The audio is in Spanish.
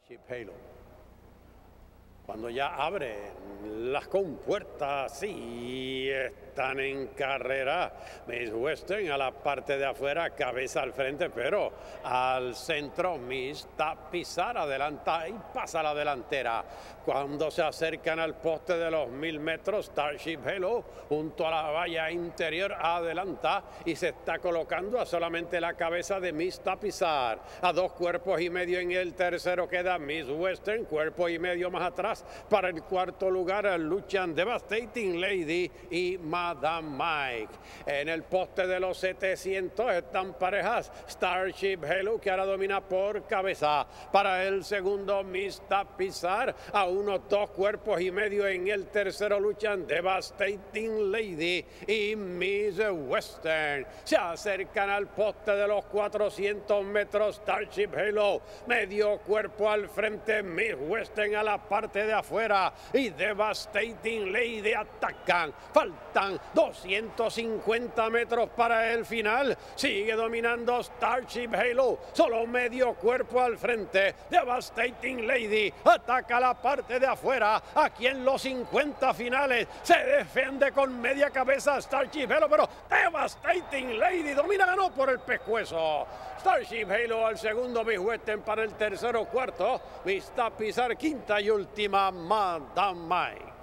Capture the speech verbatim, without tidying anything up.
Starship Halo. Cuando ya abren las compuertas y están en carrera, Miss Western a la parte de afuera, cabeza al frente, pero al centro Miss Tapizar adelanta y pasa a la delantera. Cuando se acercan al poste de los mil metros, Starship Halo junto a la valla interior adelanta y se está colocando a solamente la cabeza de Miss Tapizar. A dos cuerpos y medio en el tercero queda Miss Western, cuerpo y medio más atrás. Para el cuarto lugar luchan Devastating Lady y Madame Mike. En el poste de los setecientos están parejas Starship Halo, que ahora domina por cabeza. Para el segundo Miss Tapizar, a unos dos cuerpos y medio en el tercero luchan Devastating Lady y Miss Western. Se acercan al poste de los cuatrocientos metros Starship Halo, medio cuerpo al frente Miss Western a la parte de afuera y Devastating Lady atacan. Faltan doscientos cincuenta metros para el final. Sigue dominando Starship Halo, solo medio cuerpo al frente. Devastating Lady ataca la parte de afuera. Aquí en los cincuenta finales se defiende con media cabeza Starship Halo, pero Devastating Lady domina, ganó por el pescuezo. Starship Halo al segundo, Miss Western para el tercero, cuarto, Miss Tapizar, quinta y última, Madame Mike.